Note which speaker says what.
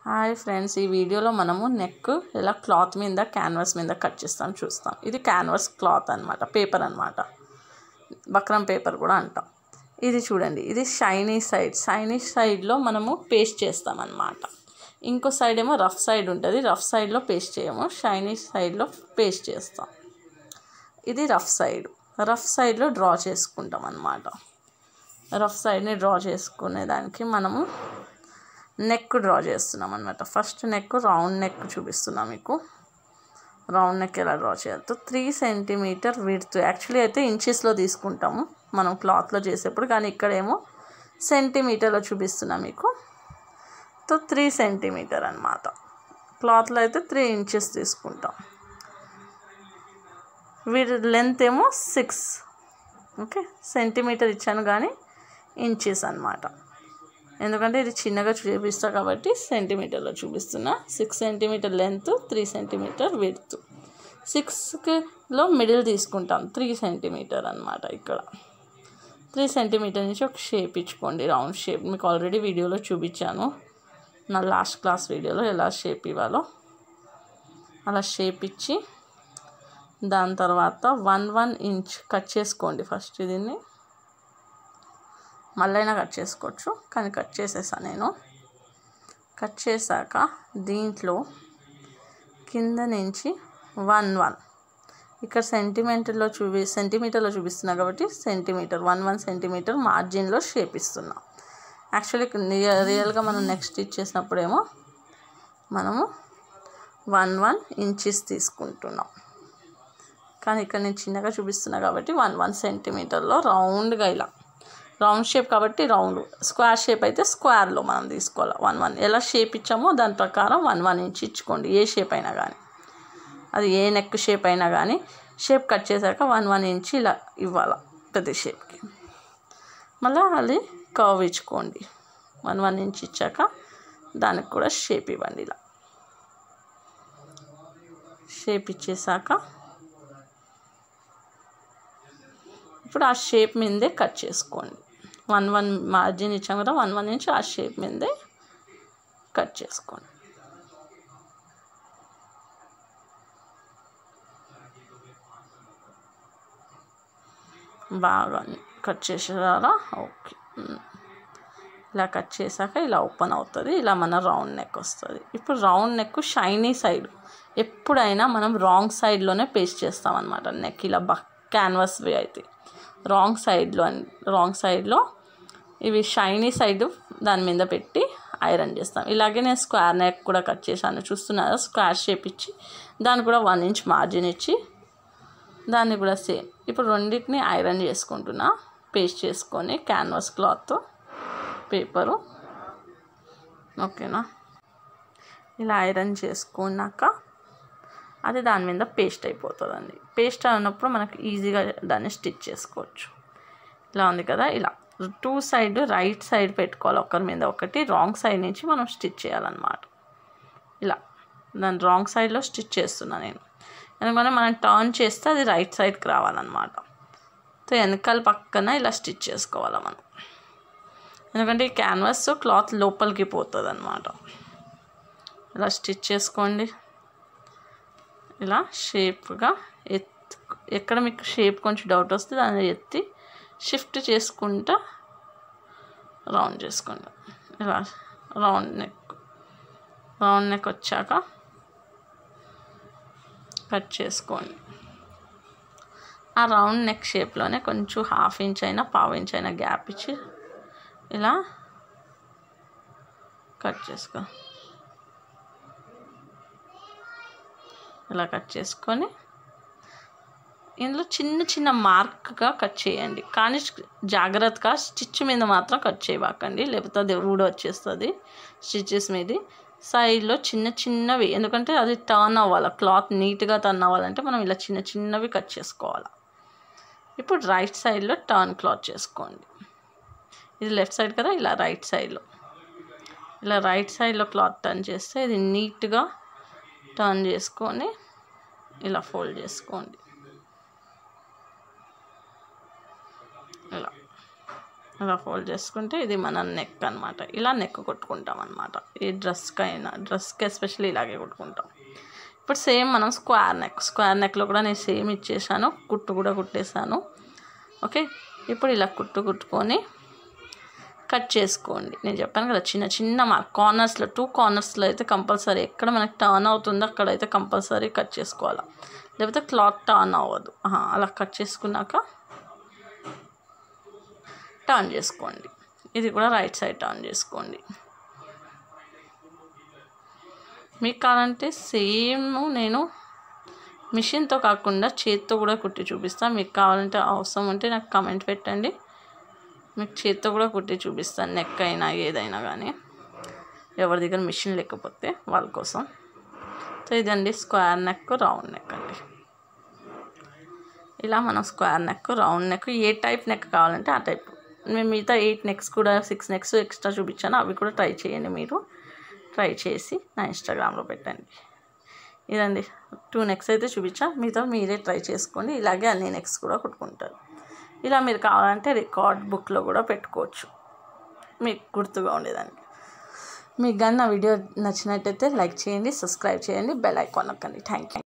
Speaker 1: Hi friends, ఈ వీడియోలో మనము నెక్ ఇలా క్లాత్ మీద క్యాన్వాస్ మీద కట్ చేస్తాం చూస్తాం. ఇది క్యాన్వాస్ క్లాత్ అనమాట, పేపర్ అనమాట, బక్రం పేపర్ కూడా అంటాం. ఇది చూడండి, ఇది షైనీ సైడ్లో మనము పేస్ట్ చేస్తాం అన్నమాట. ఇంకో సైడ్ ఏమో రఫ్ సైడ్ ఉంటుంది, రఫ్ సైడ్లో పేస్ట్ చేయము, షైనీ సైడ్లో పేస్ట్ చేస్తాం. ఇది రఫ్ సైడ్లో డ్రా చేసుకుంటాం అన్నమాట. రఫ్ సైడ్ని డ్రా చేసుకునేదానికి మనము నెక్ డ్రా చేస్తున్నాం అన్నమాట. ఫస్ట్ నెక్ రౌండ్ నెక్ చూపిస్తున్నాం మీకు. రౌండ్ నెక్ ఎలా డ్రా చేయాలి, 3 సెంటీమీటర్ విడ్త్. యాక్చువల్లీ అయితే ఇంచెస్లో తీసుకుంటాము మనం క్లాత్లో చేసేప్పుడు, కానీ ఇక్కడేమో సెంటీమీటర్లో చూపిస్తున్నాం మీకు. 3 సెంటీమీటర్ అన్నమాట. క్లాత్లో అయితే 3 ఇంచెస్ తీసుకుంటాం. వీడి లెంత్ ఏమో 6. ఓకే, సెంటీమీటర్ ఇచ్చాను కానీ ఇంచెస్ అన్నమాట. ఎందుకంటే ఇది చిన్నగా చూపిస్తా కాబట్టి సెంటీమీటర్లో చూపిస్తున్నా. 6 సెంటీమీటర్ లెంత్, 3 సెంటీమీటర్ విడ్త్. 6లో మిడిల్ తీసుకుంటాం, 3 సెంటీమీటర్ అన్నమాట. ఇక్కడ 3 సెంటీమీటర్ నుంచి ఒక షేప్ ఇచ్చుకోండి, రౌండ్ షేప్. మీకు ఆల్రెడీ వీడియోలో చూపించాను, నా లాస్ట్ క్లాస్ వీడియోలో ఎలా షేప్ ఇవ్వాలో. అలా షేప్ ఇచ్చి దాని తర్వాత 1 ఇంచ్ కట్ చేసుకోండి. ఫస్ట్ దీన్ని మళ్ళైనా కట్ చేసుకోవచ్చు, కానీ కట్ చేసేసా నేను. కట్ చేశాక దీంట్లో కింద నుంచి 1 ఇక్కడ సెంటీమీటర్లో చూపిస్తున్నా కాబట్టి సెంటీమీటర్ 1 సెంటీమీటర్ మార్జిన్లో షేప్ ఇస్తున్నా. యాక్చువల్లీ రియల్గా మనం నెక్స్ట్ స్టిచ్ చేసినప్పుడేమో మనము 1 ఇంచెస్ తీసుకుంటున్నాం, కానీ ఇక్కడ నేను చిన్నగా చూపిస్తున్నా కాబట్టి 1 సెంటీమీటర్లో రౌండ్గా, ఇలా రౌండ్ షేప్ కాబట్టి రౌండ్, స్క్వేర్ షేప్ అయితే స్క్వేర్లో మనం తీసుకోవాలి. 1 ఎలా షేప్ ఇచ్చామో దాని ప్రకారం 1 ఇంచ్ ఇచ్చుకోండి. ఏ షేప్ అయినా కానీ, అది ఏ నెక్ షేప్ అయినా కానీ షేప్ కట్ చేశాక 1 ఇంచ్ ఇలా ఇవ్వాలి ప్రతి షేప్కి. మళ్ళీ అది కర్వ్ ఇచ్చుకోండి. 1 ఇంచ్ ఇచ్చాక దానికి కూడా షేప్ ఇవ్వండి. ఇలా షేప్ ఇచ్చేసాక ఇప్పుడు ఆ షేప్ మీదే కట్ చేసుకోండి. 1 మార్జిన్ ఇచ్చాం కదా, 1 ఇంచ్ ఆ షేప్ మీదే కట్ చేసుకోండి. బాగా కట్ చేసేదారా. ఓకే, ఇలా కట్ చేశాక ఇలా ఓపెన్ అవుతుంది, ఇలా మన రౌండ్ నెక్ వస్తుంది. ఇప్పుడు రౌండ్ నెక్ షైనీ సైడ్ ఎప్పుడైనా మనం రాంగ్ సైడ్లోనే పేస్ట్ చేస్తామన్నమాట. నెక్ ఇలా క్యాన్వాస్వి అయితే రాంగ్ సైడ్లో ఇవి షైనీ సైడ్ దాని మీద పెట్టి ఐరన్ చేస్తాం. ఇలాగే నేను స్క్వేర్ నెక్ కూడా కట్ చేశాను, చూస్తున్నారా. స్క్వేర్ షేప్ ఇచ్చి దాన్ని కూడా 1 ఇంచ్ మార్జిన్ ఇచ్చి దాన్ని కూడా సేమ్. ఇప్పుడు రెండింటిని ఐరన్ చేసుకుంటున్నా, పేస్ట్ చేసుకొని క్యాన్వాస్ క్లాత్ పేపరు. ఓకేనా, ఇలా ఐరన్ చేసుకున్నాక అది దాని మీద పేస్ట్ అయిపోతుందండి. పేస్ట్ అయినప్పుడు మనకు ఈజీగా దాన్ని స్టిచ్ చేసుకోవచ్చు. ఇలా ఉంది కదా, ఇలా 2 సైడ్ రైట్ సైడ్ పెట్టుకోవాలి, ఒకరి మీద ఒకటి. రాంగ్ సైడ్ నుంచి మనం స్టిచ్ చేయాలన్నమాట. ఇలా దాన్ని రాంగ్ సైడ్లో స్టిచ్ చేస్తున్నా నేను, ఎందుకంటే మనం టర్న్ చేస్తే అది రైట్ సైడ్కి రావాలన్నమాట. సో వెనకాల పక్కన ఇలా స్టిచ్ చేసుకోవాలి మనం, ఎందుకంటే ఈ క్యాన్వాస్ క్లాత్ లోపలికి పోతుంది అన్నమాట. ఇలా స్టిచ్ చేసుకోండి. ఇలా షేప్గా ఎక్కడ మీకు షేప్ కొంచెం డౌట్ వస్తే దాన్ని ఎత్తి షిఫ్ట్ చేసుకుంటా రౌండ్ చేసుకోండి. ఇలా రౌండ్ నెక్ వచ్చాక కట్ చేసుకోండి. ఆ రౌండ్ నెక్ షేప్లోనే కొంచెం 1/2 ఇంచ్ అయినా 1/4 ఇంచ్ అయినా గ్యాప్ ఇచ్చి ఇలా కట్ చేసుకో. ఇలా కట్ చేసుకొని ఇందులో చిన్న మార్క్గా కట్ చేయండి, కానీ జాగ్రత్తగా స్టిచ్ మీద మాత్రం కట్ చేయబాకండి, లేకపోతే అది వచ్చేస్తుంది స్టిచెస్ మీద. సైడ్లో చిన్నవి, ఎందుకంటే అది టర్న్ అవ్వాలి, క్లాత్ నీట్గా టర్న్ అవ్వాలంటే మనం ఇలా చిన్నవి కట్ చేసుకోవాలి. ఇప్పుడు రైట్ సైడ్లో టర్న్ క్లాత్ చేసుకోండి. ఇది లెఫ్ట్ సైడ్ కదా, ఇలా రైట్ సైడ్లో క్లాత్ టర్న్ చేస్తే ఇది నీట్గా టర్న్ చేసుకొని ఇలా ఫోల్డ్ చేసుకోండి. ఇలా ఇలా ఫోల్డ్ చేసుకుంటే ఇది మన నెక్ అనమాట. ఇలా నెక్ కొట్టుకుంటాం అనమాట. ఈ డ్రెస్కి ఎస్పెషల్లీ ఇలాగే కొట్టుకుంటాం. ఇప్పుడు సేమ్ మనం స్క్వేర్ నెక్లో కూడా నేను సేమ్ ఇచ్చేసాను, కుట్టు కూడా కుట్టేసాను. ఓకే, ఇప్పుడు ఇలా కుట్టుకొని కట్ చేసుకోండి. నేను చెప్పాను కదా చిన్న కార్నర్స్లో 2 కార్నర్స్లో అయితే కంపల్సరీ ఎక్కడ మనకి టర్న్ అవుతుందో అక్కడైతే కంపల్సరీ కట్ చేసుకోవాలి, లేకపోతే క్లాత్ టర్న్ అవ్వదు. అలా కట్ చేసుకున్నాక టర్న్ చేసుకోండి. ఇది కూడా రైట్ సైడ్ టర్న్ చేసుకోండి. మీకు కావాలంటే సేమ్ నేను మిషన్తో కాకుండా చేతితో కూడా కుట్టి చూపిస్తాను. మీకు కావాలంటే అవసరం ఉంటే నాకు కామెంట్ పెట్టండి, మీకు చేతితో కూడా కుట్టి చూపిస్తాను. నెక్ అయినా ఏదైనా కానీ, ఎవరి దగ్గర మిషన్ లేకపోతే వాళ్ళ కోసం. సో ఇదండి స్క్వేర్ నెక్, రౌండ్ నెక్ అండి. ఇలా మనం స్క్వేర్ నెక్, రౌండ్ నెక్, ఏ టైప్ నెక్ కావాలంటే ఆ టైప్. మేము మిగతా 8 నెక్స్ కూడా 6 నెక్స్ ఎక్స్ట్రా చూపించాను, అవి కూడా ట్రై చేయండి. మీరు ట్రై చేసి నా ఇన్స్టాగ్రామ్లో పెట్టండి. ఇదండి 2 నెక్స్ అయితే చూపించా, మిగతా మీరే ట్రై చేసుకోండి. ఇలాగే అన్ని నెక్స్ కూడా కుట్టుకుంటారు. ఇలా మీరు కావాలంటే రికార్డ్ బుక్లో కూడా పెట్టుకోవచ్చు, మీకు గుర్తుగా ఉండేదానికి. మీకు కానీ నా వీడియో నచ్చినట్టయితే లైక్ చేయండి, సబ్స్క్రైబ్ చేయండి, బెల్ ఐకాన్ నొక్కండి. Thank you.